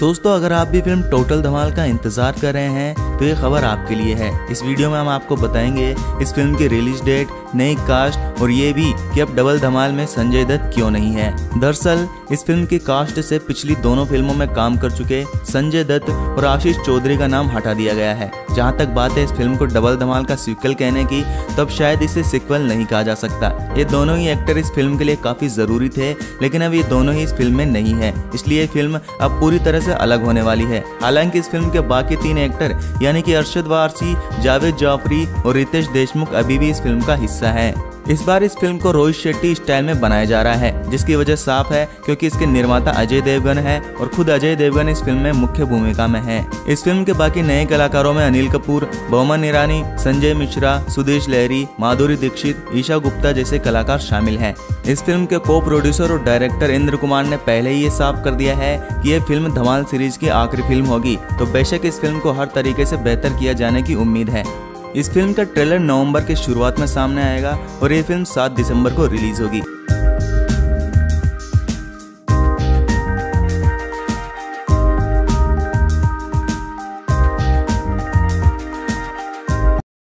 दोस्तों अगर आप भी फिल्म टोटल धमाल का इंतजार कर रहे हैं तो ये खबर आपके लिए है। इस वीडियो में हम आपको बताएंगे इस फिल्म की रिलीज डेट, नई कास्ट और ये भी कि अब डबल धमाल में संजय दत्त क्यों नहीं है। दरअसल इस फिल्म की कास्ट से पिछली दोनों फिल्मों में काम कर चुके संजय दत्त और आशीष चौधरी का नाम हटा दिया गया है। जहां तक बात है इस फिल्म को डबल धमाल का सीक्वल कहने की, तब शायद इसे सीक्वल नहीं कहा जा सकता। ये दोनों ही एक्टर इस फिल्म के लिए काफी जरूरी थे, लेकिन अब ये दोनों ही इस फिल्म में नहीं है, इसलिए ये फिल्म अब पूरी तरह से अलग होने वाली है। हालांकि इस फिल्म के बाकी 3 एक्टर यानी कि अरशद वारसी, जावेद जाफरी और रितेश देशमुख अभी भी इस फिल्म का हिस्सा है। इस बार इस फिल्म को रोहित शेट्टी स्टाइल में बनाया जा रहा है, जिसकी वजह साफ है क्योंकि इसके निर्माता अजय देवगन है और खुद अजय देवगन इस फिल्म में मुख्य भूमिका में है। इस फिल्म के बाकी नए कलाकारों में अनिल कपूर, बोमन ईरानी, संजय मिश्रा, सुदेश लहरी, माधुरी दीक्षित, ईशा गुप्ता जैसे कलाकार शामिल हैं। इस फिल्म के को प्रोड्यूसर और डायरेक्टर इंद्र कुमार ने पहले ही ये साफ कर दिया है कि यह फिल्म धमाल सीरीज की आखिरी फिल्म होगी, तो बेशक इस फिल्म को हर तरीके से बेहतर किया जाने की उम्मीद है। इस फिल्म का ट्रेलर नवंबर के शुरुआत में सामने आएगा और ये फिल्म 7 दिसंबर को रिलीज होगी।